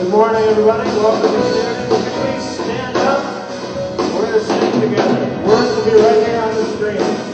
Good morning, everybody. Welcome to community. Would you please stand up? We're going to sing together. Words will be right here on the screen.